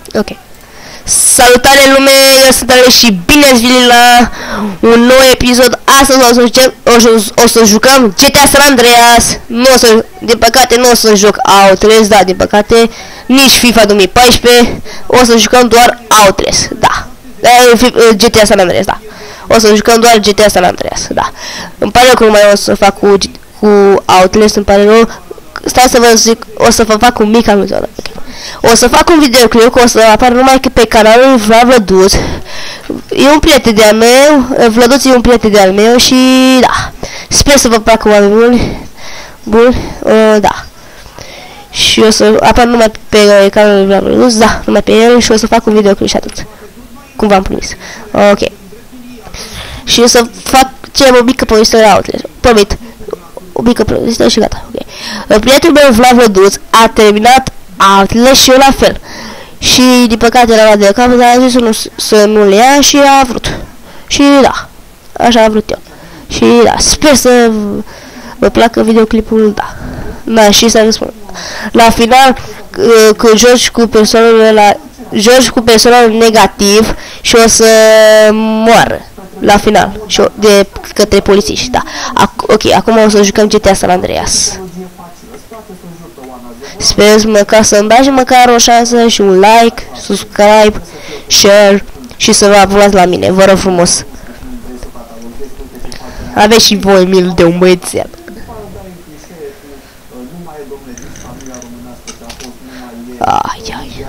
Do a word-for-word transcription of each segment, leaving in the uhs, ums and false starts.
Ok. Salutare lume, eu sunt Ale și bine ați venit la un nou episod. Astăzi o să, jucăm, o, să, o să jucăm G T A San Andreas. Nu o să, din păcate nu o să joc Outlast, da, din păcate nici FIFA două mii paisprezece. O să jucăm doar Outlast, da. G T A San Andreas, da. O să jucăm doar G T A San Andreas, da. Îmi pare rău că nu mai o să fac cu, cu Outlast, îmi pare rău. Stai să vă zic, o să vă fac cu mica mizoră. O să fac un videoclip, o să apară numai că pe canalul Vlad Vlăduț. E un prieten de-al meu, Vlăduț e un prieten de-al meu și da. Sper să vă placă oameni buni. Bun, uh, da. Și o să apară numai pe canalul Vlad Vlăduț, da, numai pe el și o să fac un videoclip și atât. Cum v-am promis. Ok. Și o să fac ceva mică poveste Outlast. Promit. O mică poveste și gata. Ok. Prietenul meu Vlad Vlăduț a terminat Outlast și eu la fel. Și din păcate era la de cap, dar a zis să nu, să nu le ia și a vrut. Și da, așa a vrut eu. Și da, sper să vă placă videoclipul, da. Da, și să vă spun. La final, că joci cu personajul la joci cu personajul negativ și o să moară la final și o, de către polițiști, da. Ac ok, acum o să jucăm G T A San Andreas. Sper măcar să-mi bagi măcar o șansă și un like, subscribe, share și să vă abonați la mine, vă rog frumos. Aveți și voi mil de un băiețel. Ai, ai.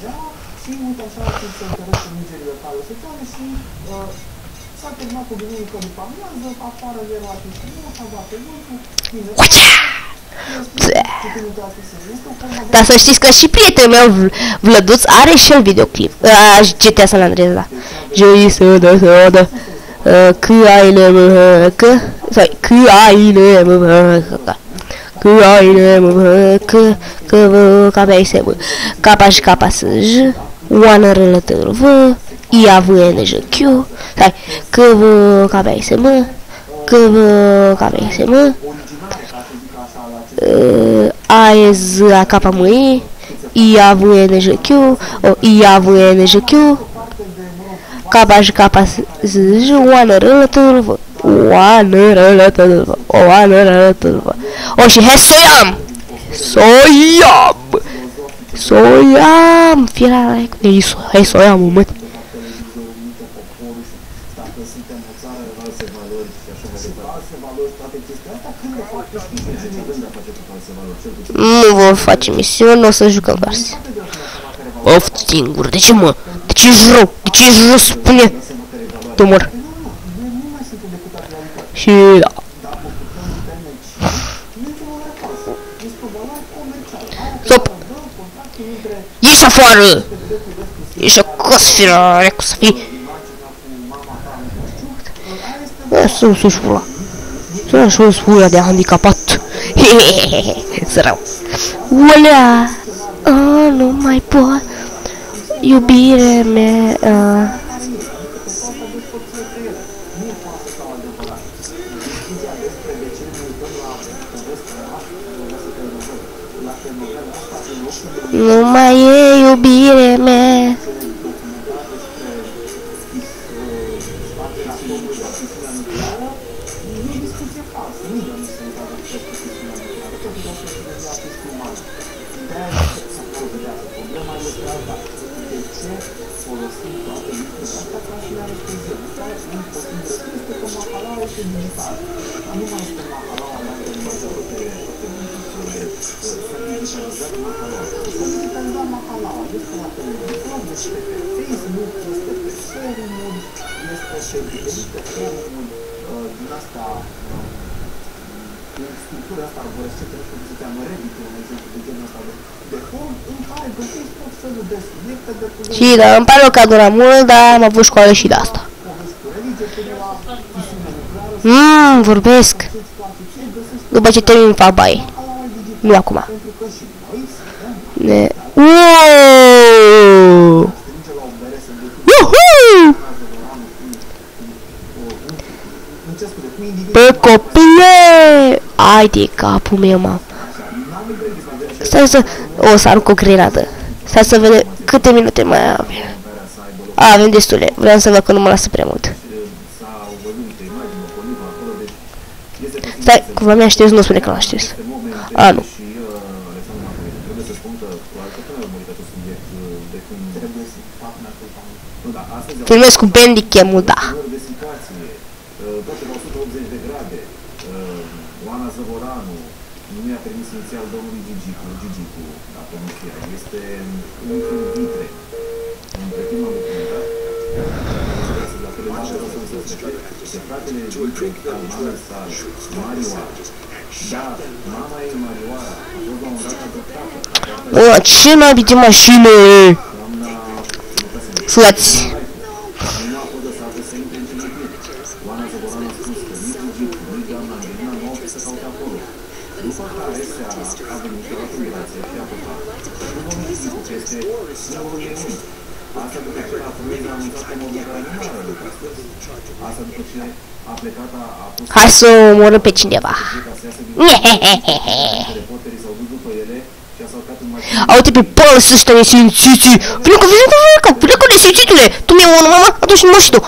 Dar să știți că și prietenul meu Vlăduț are și el videoclip. Uh, G T A San Andreas, da. Joi soda soda. Că aile mă că sau că aile mă că aile mă că că vă ca pe se mă. Capa și capa să j. Oana rălătăr vă. Ia vă N J Q. Hai, că vă ca pe se mă. Că vă ca pe se mă. Uh, A E Z A K M I I A V N J Q o I A V N J Q K J K Z J Oană rălătăr vă Oană rălătăr vă Oană rălătăr vă O și hai soiam Soiam Soiam Fiera hai soiam mă. Nu vom face misiuni, o să jucăm versi. Of, singur, de ce mă? De ce ești rău? De ce ești rău, spune? Tu mor. Și da. Stop! Ieși afară! Ieși acasă, fiera, cum să fii? Să-mi suși pula. Să-mi suși pula de handicapat. Hehehehe, sărau. Olea, oh, nu mai pot. Iubire mea. Uh. Nu mai e iubire mea. Și da, îmi pare că a durat mult, dar am avut școală și de asta. Mmm, vorbesc. După ce termin fabaie. Nu acum. Ne... Uuuu! Uhu! Bă, copile! Ai de capul meu, mă. Stai să... O să arunc o grenadă. Stai să vedem... Câte minute mai avem? A, avem destule. Vreau să văd că nu mă lasă prea mult. Stai, cumva mi-a șters, nu spune că l-a șters. A, nu. Filmez cu Bandicam-ul, da. Oana Zăvoranu nu mi-a permis inițial domnului Gigicu, Gigicu, dacă nu știa, este unchiul Vitre. Între timp am documentat, la televizor o să se este fratele Vitre, al mamei sale, Marioara. Dar mama ei, Marioara, a fost la un dat adoptată. O, ce n-ai de mașină? Slați. Nu a fost lăsată să intre în cimitir. Oana Zăvoranu a spus că nici Gigicu, nici doamna Angelina nu au fost să caute acolo. După care, seara, a venit la fundație și a plecat. Nu vom Gigicu, că este singurul ei unic. Asta după ce la Fruneza a anunțat că mobilarea nu mai are loc astăzi. Asta după ce a plecat, a, a pus... Hai să omorâm pe cineva. Reporterii s-au dus după ele și a saltat în mașină. Au-te pe pălăs ăsta nesimțiții. Vine cu, vine cu, vine cu, vine cu nesimțitule. Tu mi-ai unul, mama? Atunci nu mă și tu.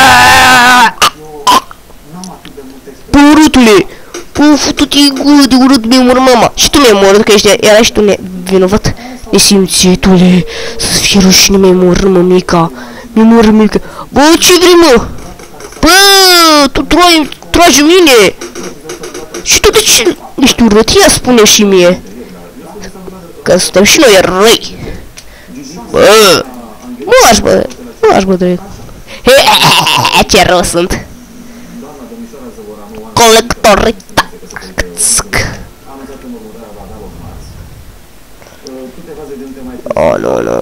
Pă, urâtule. Pă, futu-te-i gură de urât, mi-ai omorât mama. Și tu mi-ai omorât, că ești, era și tu nevinovat. Nesimțitule. Să-ți fie rușine, mi-ai omorât, mămica. Mi-ai omorât, mămica. Bă, ce vrei, mă? Bă, tu tragi, tragi mine. Și tu de ce ești urât? Ia spune și mie. Că suntem și noi răi. Bă, nu lași, bă, nu lași, bă, drept. Ce rău sunt. Colectorita. Oh, nu, nu.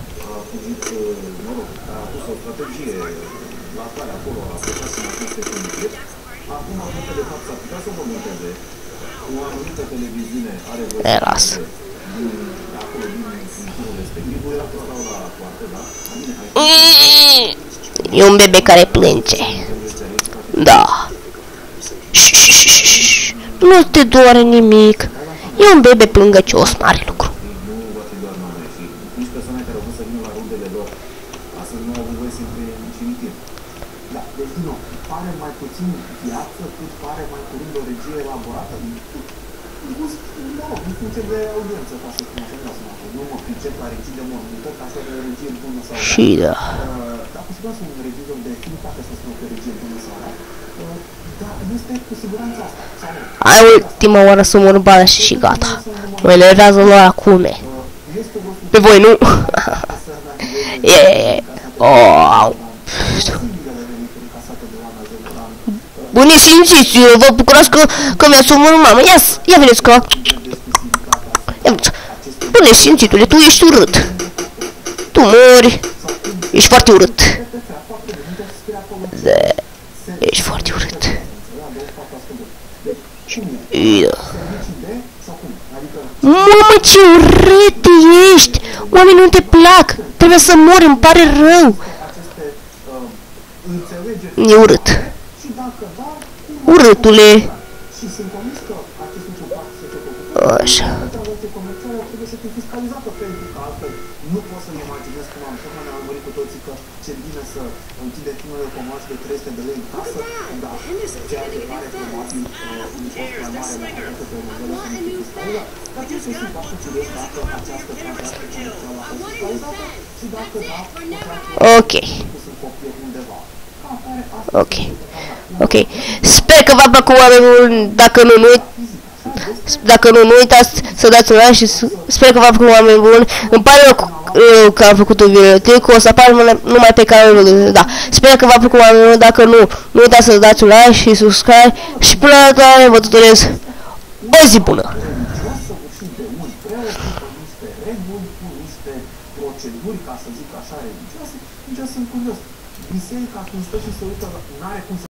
E, lasă. E un bebe care plânge. Da. Nu te doare nimic. E un bebe plângăcios, mare lucru. Pare mai puțin viață, cât pare mai curând o regie elaborată. Mă rog, în funcție de audiență, ca să spun așa, nu mă pricep la regii de mormântări, ca să regie bună sau Și da. Dar cu siguranță un regizor de film poate să spun că regie bună sau rea, dar nu este cu siguranță asta. Ai ultima oară să mor bani și și gata. Mă enervează doar acum. Pe voi nu? E, oh. Bă, nesimțiți, vă bucurați că, că mi-ați omorât mama. Ia, ia vedeți că... Ia vedeți. Bă, nesimțitule, tu ești urât. Tu mori. Ești foarte urât. Da. Ești foarte urât. Ia. Mamă, ce urât ești! Oamenii nu te plac! Trebuie să mori, îmi pare rău! E urât. Urâtule! Așa. Nu pot să-mi imaginez cum am tocmai ne-am murit cu toții că ce bine să închide filmele cu comoaș de trei sute de lei în casă, dar ceea ce pare probabil un cost mai mare la această telenovela să nu fie fiscalizat. Dar trebuie să sunt foarte curios dacă această tranzacție comercială a fost fiscalizată și dacă da, ok. Sunt copii undeva. Ok. Ok. Sper că v-a plăcut oamenilor, dacă nu, nu Dacă nu, nu uitați să dați un like și sper că v-a făcut oameni buni. Îmi pare rău că am făcut un videoclip, o să apară numai pe canalul. Da, sper că v-a făcut oameni buni. Dacă nu, nu uitați să dați un like și subscribe. Și până la dată vă tutorez. O zi bună! Biserica când stă și se uită, n-are cum să